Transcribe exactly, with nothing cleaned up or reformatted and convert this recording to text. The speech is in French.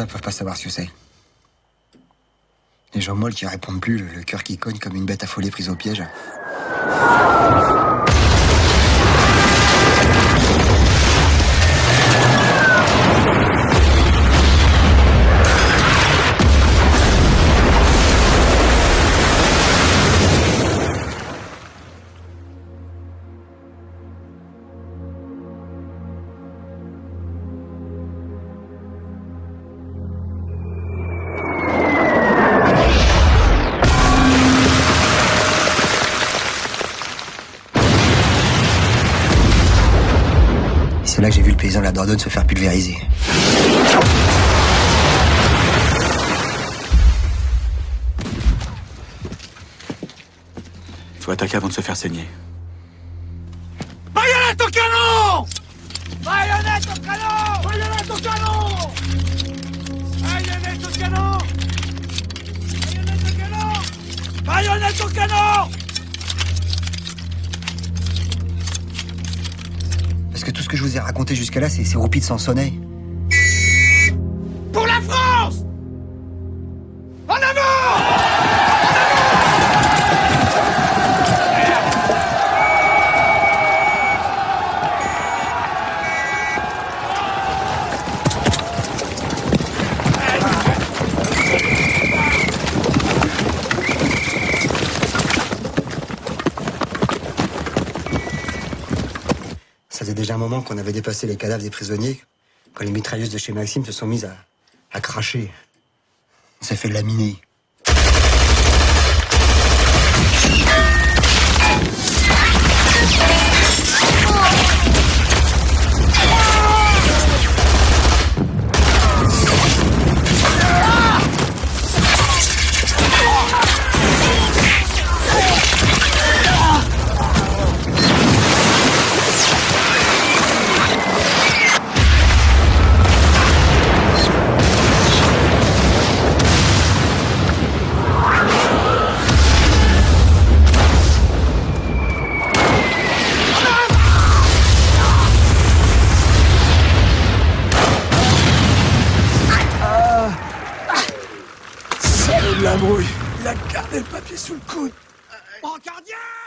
ça peuvent pas savoir ce que c'est. Les gens molles qui répondent plus, le, le cœur qui cogne comme une bête affolée prise au piège. C'est là que j'ai vu le paysan de la Dordogne se faire pulvériser. Il faut attaquer avant de se faire saigner. Baïonnette au canon! Baïonnette au canon! Baïonnette au canon! Baïonnette au canon! Baïonnette au canon! Baïonnette au canon! Parce que tout ce que je vous ai raconté jusqu'à là, c'est roupies de Sansonnet. Pour la France! En avant! Ça faisait déjà un moment qu'on avait dépassé les cadavres des prisonniers, quand les mitrailleuses de chez Maxime se sont mises à, à cracher. On s'est fait laminer. La brouille, il a gardé le papier sous le coude. Brancardien!